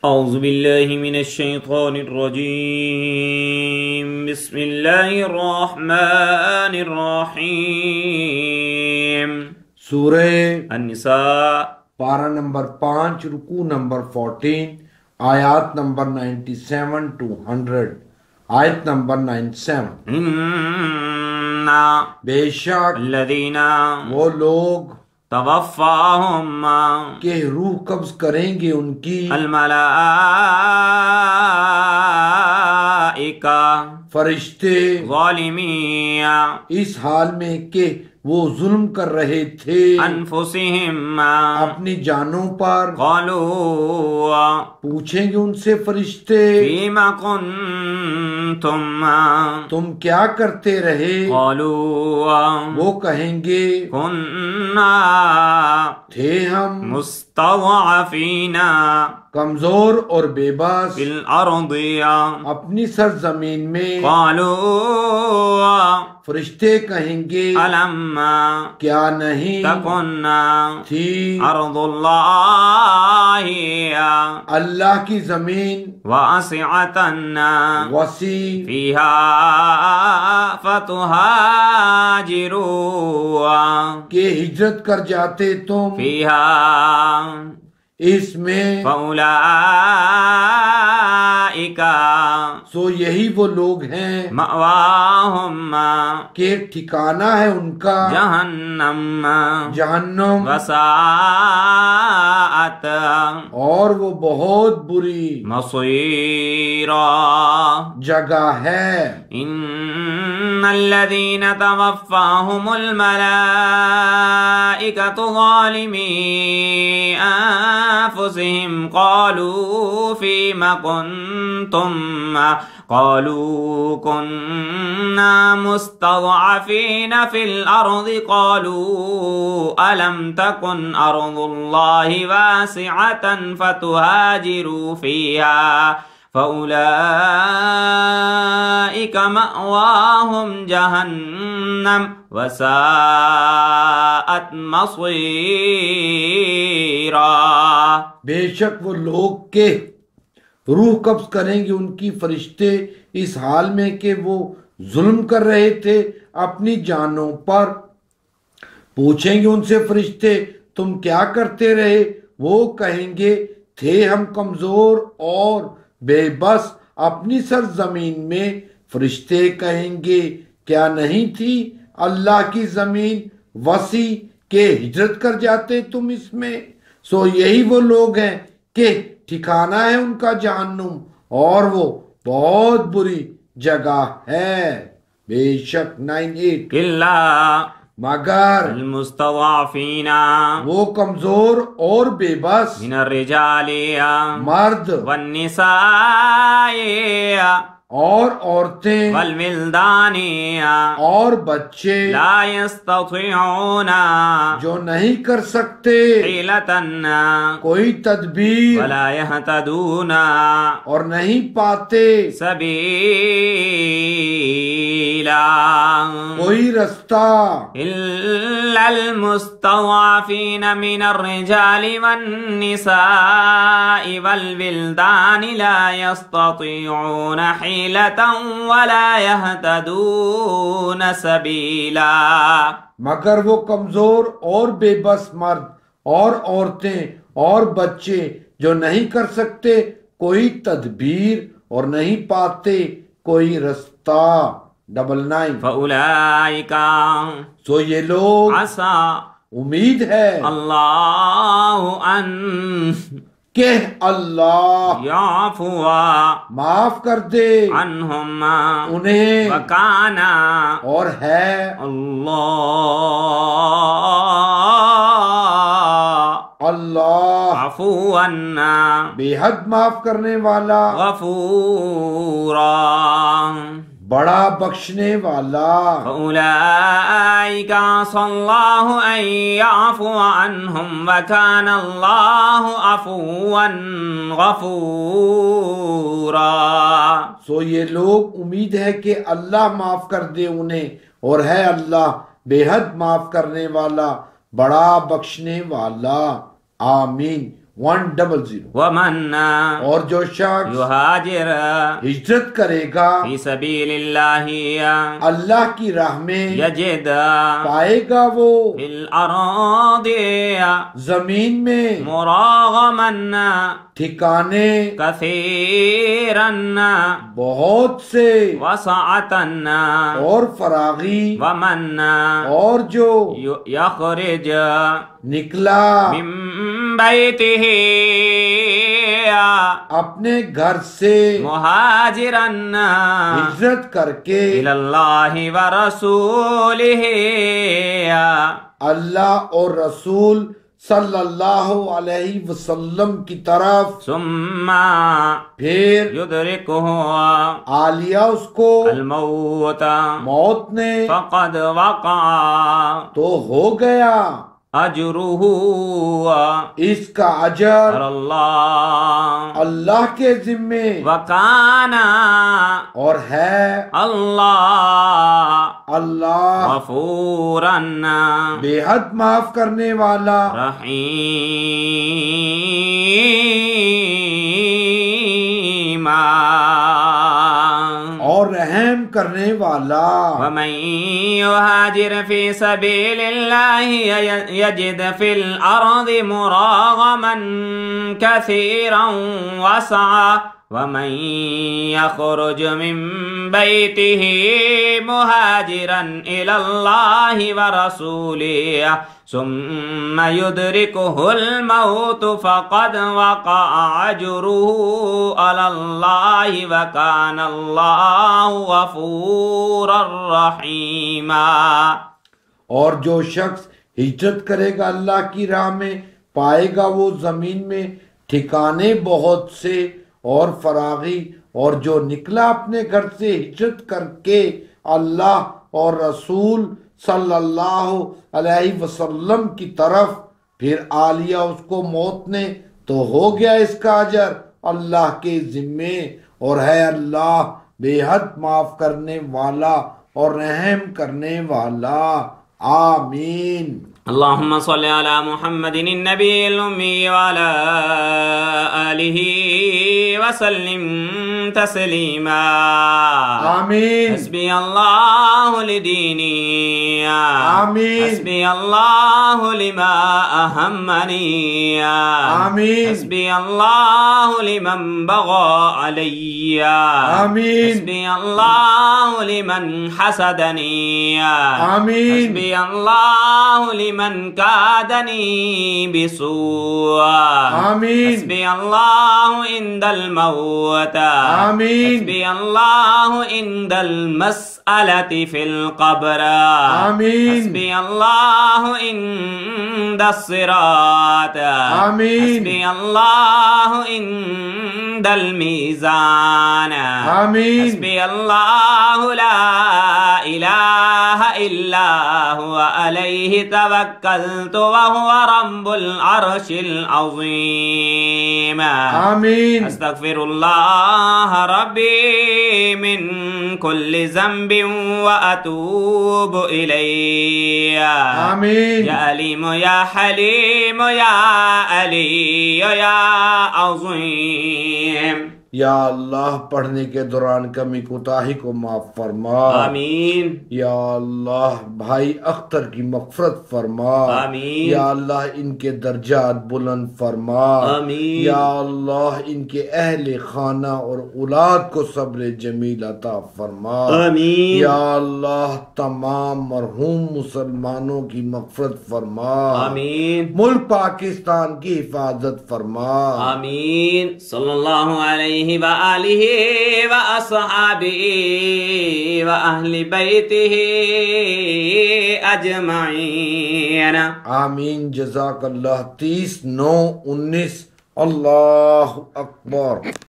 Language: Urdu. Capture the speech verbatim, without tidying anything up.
اعوذ باللہ من الشیطان الرجیم بسم اللہ الرحمن الرحیم سورہ النساء پارہ نمبر پانچ، رکوع نمبر فورٹین، آیات نمبر نائنٹی سیون ٹو ہنڈریڈ، آیت نمبر نائنٹی سیون۔ اِنَّا بے شک الذین وہ لوگ توفاہم کہ روح قبض کریں گے ان کی الملائکہ فرشتے ظالمی اس حال میں کہ وہ ظلم کر رہے تھے انفسہم اپنی جانوں پر۔ قالوا پوچھیں گے ان سے فرشتے فیم کنتم تم کیا کرتے رہے؟ قالوا وہ کہیں گے کننا تھے ہم مستضعفین کمزور اور بے بس فی الارض اپنی سرزمین میں۔ قالوا فرشتے کہیں گے الم کیا نہیں تکن تھی ارض اللہ اللہ کی زمین واسعۃ وسیع فیہا فتہاجروا کہ ہجرت کر جاتے تم فیہا اس میں۔ فاولئک سو یہی وہ لوگ ہیں مأواہم کہ ٹھکانہ ہے ان کا جہنم جہنم، وساءت اور وہ بہت بری مصیرا جگہ ہے۔ ان الذین توفاہم الملائکۃ ظالمی انفسہم قالوا فیم کنتم قالوا كنا مستضعفين في الأرض قالوا ألم تكن أرض الله واسعة فتهاجروا فيها فأولئك مأواهم جهنم وساءت مصيرا۔ بے شک وہ لوگ کے روح قبض کریں گے ان کی فرشتے اس حال میں کہ وہ ظلم کر رہے تھے اپنی جانوں پر۔ پوچھیں گے ان سے فرشتے تم کیا کرتے رہے؟ وہ کہیں گے تھے ہم کمزور اور بے بس اپنی سرزمین میں۔ فرشتے کہیں گے کیا نہیں تھی اللہ کی زمین وسیع کہ ہجرت کر جاتے تم اس میں؟ سو یہی وہ لوگ ہیں کہ ٹھکانہ ہے ان کا جہنم اور وہ بہت بری جگہ ہے۔ بے شک نائن ایٹ الا مگر المستضعفین وہ کمزور اور بے بس من الرجال مرد والنساء اور عورتیں والولدان اور بچے لا يستطيعون جو نہیں کر سکتے حیلۃ کوئی تدبیر ولا يهتدون اور نہیں پاتے سبیلا کوئی رستہ الا المستضعفین من الرجال والنساء والولدان لا يستطيعون حیلۃ ولا يهتدون سبیلا۔ مگر وہ کمزور اور بے بس مرد اور عورتیں اور بچے جو نہیں کر سکتے کوئی تدبیر اور نہیں پاتے کوئی رستہ۔ ڈبل نائن فَأُولَئِكَ سو یہ لوگ عسى امید ہے اللہ ان کہ اللہ یعفو معاف کر دے عنہم انہیں، وکان اور ہے اللہ اللہ عفوا بے حد معاف کرنے والا غفورا بڑا بخشنے والا۔ فَأُولَئِكَ عَسَى اللَّهُ أَن يَعْفُوَ عَنْهُمْ وَكَانَ اللَّهُ عَفُوًّا غَفُورًا۔ سو یہ لوگ امید ہے کہ اللہ معاف کر دے انہیں، اور ہے اللہ بے حد معاف کرنے والا بڑا بخشنے والا۔ آمین۔ ون ڈبل زیرو ومن اور جو شخص یہاجر ہجرت کرے گا فی سبیل اللہ اللہ کی راہ میں یجد پائے گا وہ فی الارض زمین میں مراغمن ٹھکانے کثیرا بہت سے وسعتن اور فراغی ومن اور جو یخرج نکلا من بیتہ اپنے گھر سے مہاجرن ہجرت کر کے الی اللہ ورسولہ اللہ اور رسول صلی اللہ علیہ وسلم کی طرف ثم پھر یدرکہ آ لیا اس کو الموت موت نے فقد وقع تو ہو گیا اجرہ اس کا اجر اللہ اللہ کے ذمے وکان اور ہے اللہ اللہ غفورا بے حد معاف کرنے والا رحیما اور رحم کرنے والا ومن یہاجر فی سبیل اللہ یجد فی الارض مراغما کثیرا وسعا ومن یخرج من بیتہ مہاجرا الی اللہ ورسولہ ثم يدركه الموت فقد وقع أجره على الله وكان الله غفورا رحيما اور جو شخص ہجرت کرے گا اللہ کی راہ میں پائے گا وہ زمین میں ٹھکانے بہت سے اور فراغی اور جو نکلا اپنے گھر سے ہجرت کر کے اللہ اور رسول صلی اللہ علیہ وسلم کی طرف پھر آ لیا اس کو موت نے تو ہو گیا اس کا اجر اللہ کے ذمے اور ہے اللہ بے حد معاف کرنے والا اور رحم کرنے والا آمین اللهم صل على محمد النبي الأمي وعلى آله وسلم تسليما آمين حسبي الله لديني آمين حسبي الله لما أهمني آمين حسبي الله لمن بغى علي آمين حسبي الله لمن حسدني آمين حسبي الله لمن من كادني بسوء آمين حسبي الله عند الموت آمين حسبي الله عند المسألة في القبر آمين حسبي الله عند الصراط آمين حسبي الله عند الميزان آمين حسبي الله لا إله إلا هو عليه توكلت وهو رب العرش العظيم آمين استغفر الله ربي من كل ذنب وأتوب إليه آمين يا عليم يا حليم يا علي يا عظيم یا اللہ پڑھنے کے دوران کمی کوتاہی کو معاف فرما آمین یا اللہ بھائی اختر کی مغفرت فرما آمین یا اللہ ان کے درجات بلند فرما آمین یا اللہ ان کے اہل خانہ اور اولاد کو صبر جمیل عطا فرما آمین یا اللہ تمام مرحوم مسلمانوں کی مغفرت فرما آمین ملک پاکستان کی حفاظت فرما آمین صلی اللہ علیہ وآلہ وأصحابہ وأہل بیتہ اجمعین آمین جزاک اللہ تیس نو انیس اللہ اکبر